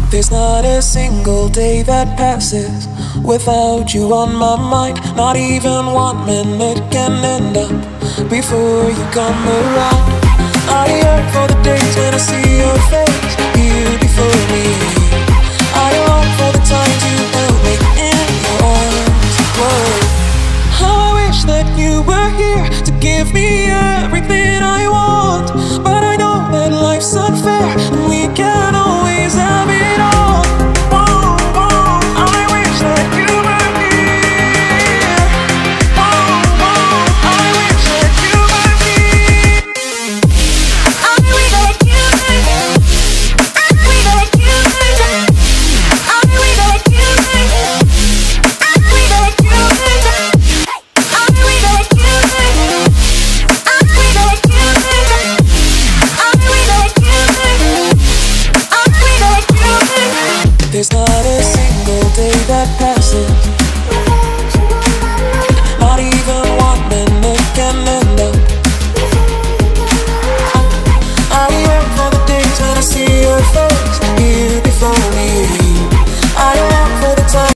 There's not a single day that passes without you on my mind. Not even 1 minute can end up before you come around. I yearn for the days when I see your face here before me